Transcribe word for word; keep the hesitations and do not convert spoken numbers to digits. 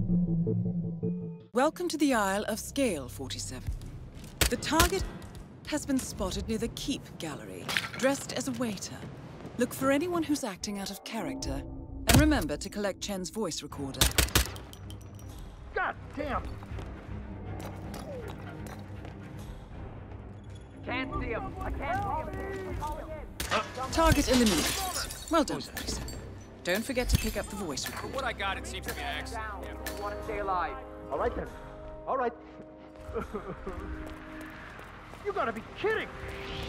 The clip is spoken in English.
Welcome to the Isle of Sgàil, forty-seven. The target has been spotted near the Keep Gallery, dressed as a waiter. Look for anyone who's acting out of character, and remember to collect Chen's voice recorder. God damn! Can't see him. I can't see him. Target eliminated. Well done, forty-seven. Don't forget to pick up the voice recorder. What I got, it seems to be an X. Down. You want to stay alive. All right then. All right. You gotta be kidding!